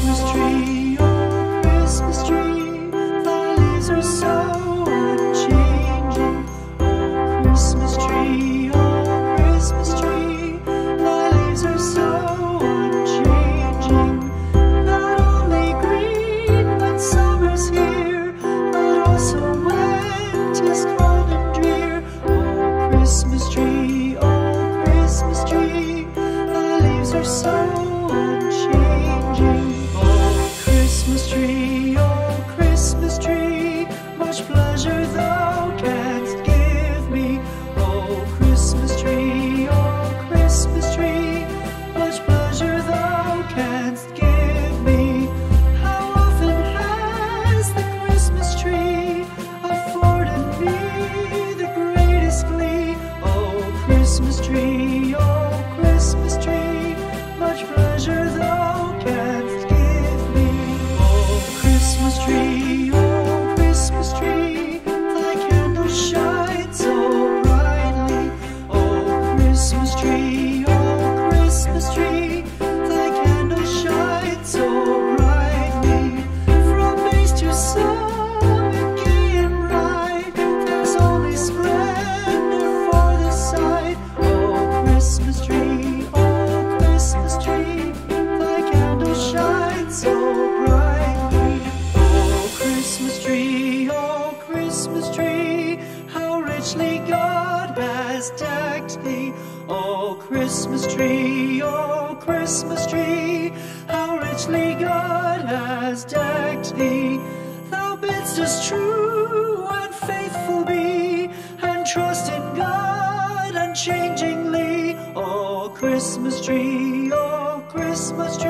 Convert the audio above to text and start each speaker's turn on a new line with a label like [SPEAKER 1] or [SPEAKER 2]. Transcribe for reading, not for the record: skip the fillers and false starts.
[SPEAKER 1] Christmas tree, oh Christmas tree, thy leaves are so unchanging. Oh Christmas tree, oh Christmas tree, thy leaves are so unchanging. Not only green when summer's here, but also when 'tis cold and drear. Oh Christmas tree, oh Christmas tree, thy leaves are so unchanging. Oh Christmas tree, much pleasure thou canst give me. Oh Christmas tree, much pleasure thou canst give me. How often has the Christmas tree afforded me the greatest glee? Oh Christmas tree, much pleasure thou canst give me. Oh Christmas tree, thy candles shine so brightly. Oh Christmas tree, thy candles shine so brightly. From base to summit, gay and bright, there's only splendor for the sight. Oh Christmas tree, thy candles shine so brightly. Oh Christmas tree, how richly God has decked thee. Oh Christmas tree, how richly God has decked thee. Thou bidst us true and faithful be, and trust in God unchangingly. Oh Christmas tree,